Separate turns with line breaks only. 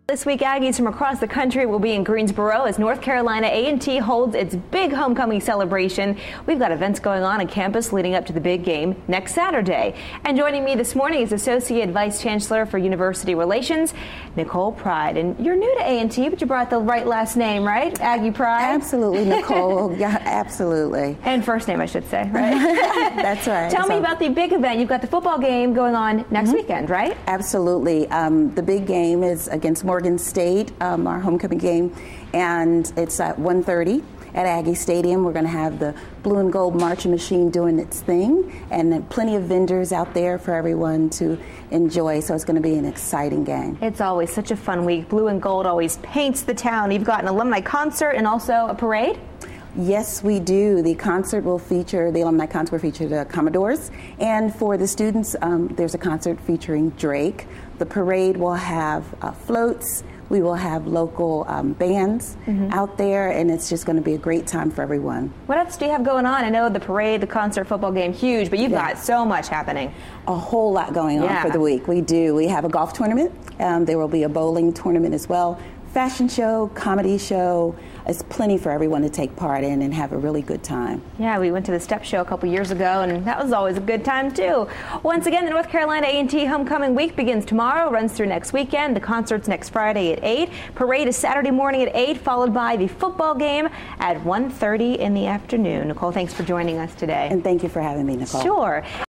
This week, Aggies from across the country will be in Greensboro as North Carolina A&T holds its big homecoming celebration. We've got events going on campus leading up to the big game next Saturday. And joining me this morning is Associate Vice Chancellor for University Relations, Nicole Pride. And you're new to A&T, but you brought the right last name, right? Aggie Pride?
Absolutely, Nicole. Yeah, absolutely.
And first name, I should say, right?
That's right.
Tell me about the big event. You've got the football game going on next weekend, right?
Absolutely. The big game is against Morgan State, our homecoming game, and it's at 1:30 at Aggie Stadium. We're going to have the blue and gold marching machine doing its thing, and then plenty of vendors out there for everyone to enjoy, so it's going to be an exciting game.
It's always such a fun week. Blue and gold always paints the town. You've got an alumni concert and also a parade?
Yes, we do. The alumni concert will feature the Commodores, and for the students, there's a concert featuring Drake. The parade will have floats. We will have local bands out there, and it's just going to be a great time for everyone. What
else do you have going on? I know the parade, the concert, football game, huge, but you've got so much happening.
A whole lot going on for the week. We do. We have a golf tournament. There will be a bowling tournament as well. Fashion show, comedy show. It's plenty for everyone to take part in and have a really good time.
Yeah, we went to the Step Show a couple years ago, and that was always a good time, too. Once again, the North Carolina A&T Homecoming Week begins tomorrow, runs through next weekend. The concert's next Friday at 8. Parade is Saturday morning at 8, followed by the football game at 1:30 in the afternoon. Nicole, thanks for joining us today.
And thank you for having me, Nicole.
Sure.